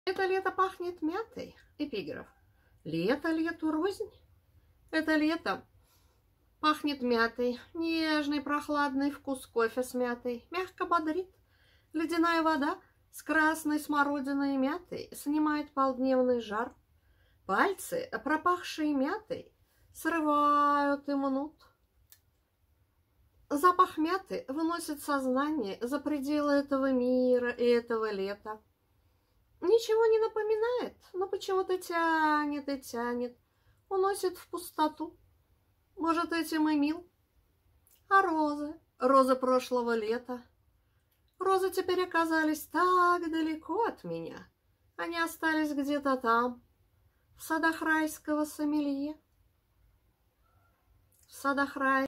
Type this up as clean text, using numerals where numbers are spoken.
Это лето пахнет мятой. Эпиграф. Лето лету рознь. Это лето пахнет мятой. Нежный прохладный вкус кофе с мятой. Мягко бодрит. Ледяная вода с красной смородиной и мятой снимает полдневный жар. Пальцы, пропахшие мятой, срывают и мнут. Запах мяты выносит сознание за пределы этого мира и этого лета. Ничего не напоминает, но почему-то тянет и тянет, уносит в пустоту. Может, этим и мил. А розы, розы прошлого лета, розы теперь оказались так далеко от меня. Они остались где-то там, в садах райского сомелье. В садах рай.